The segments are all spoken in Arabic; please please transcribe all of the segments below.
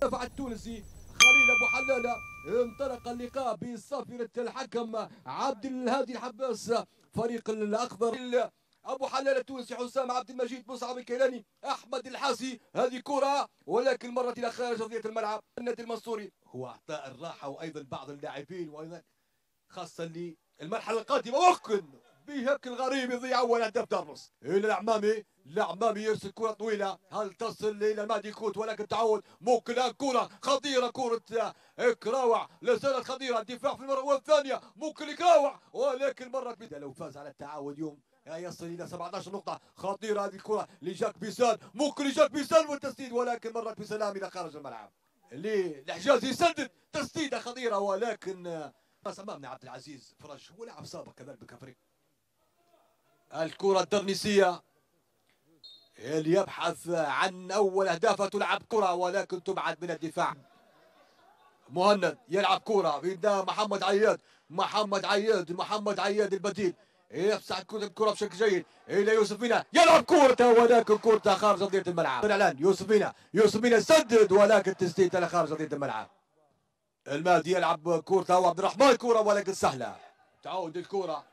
دفع التونسي خليل ابو حلاله. انطلق اللقاء بصافره الحكم عبد الهادي الحباس. فريق الاخضر ابو حلاله التونسي، حسام عبد المجيد، مصعب الكيلاني، احمد الحاسي. هذه كره ولكن مرت الى خارج ارضيه الملعب. النادي المنصوري هو اعطاء الراحه وايضا بعض اللاعبين، وايضا خاصه للمرحله القادمه. ممكن بهيك الغريب يضيع اول هدف دارنس الى العمامي يرسل كره طويله، هل تصل الى مادي كوت ولكن تعود. ممكن كره خطيره، كره كراوع لا زالت خطيره. الدفاع في المره الثانيه ممكن كراوع ولكن مرت لو فاز على التعاون اليوم يصل الى 17 نقطه. خطيره هذه الكره لجاك بيسان، ممكن لجاك بيسان والتسديد ولكن مرت بسلام الى خارج الملعب. الحجازي يسدد تسديده خطيره ولكن امامنا عبد العزيز فرج، هو لاعب سابق كذلك بكفريق. الكره الدرنيسيه اللي يبحث عن اول اهدافه، تلعب كره ولكن تبعد من الدفاع. مهند يلعب كره بيد محمد عياد البديل، يفسح الكره بشكل جيد الى يوسف مينا، يلعب كورته ولكن كورته خارج ارضيه الملعب. الاعلان يوسف مينا سدد ولكن تسديد الى خارج ارضيه الملعب. المادي يلعب كورته وعبد الرحمن، كوره ولكن سهله. تعود الكوره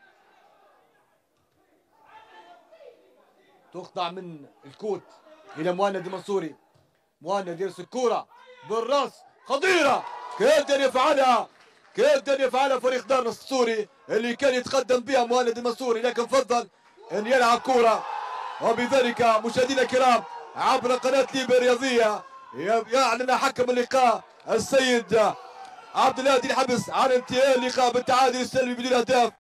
تقطع من الكوت الى مهند المنصوري. مهند يرسل كوره بالراس خطيره، كاد ان يفعلها فريق دارنس السوري اللي كان يتقدم بها مهند المنصوري، لكن فضل ان يلعب كوره. وبذلك مشاهدينا الكرام عبر قناه ليبيا الرياضيه يعلن حكم اللقاء السيد عبد الهادي الحبس عن انتهاء اللقاء بالتعادل السلبي بدون اهداف.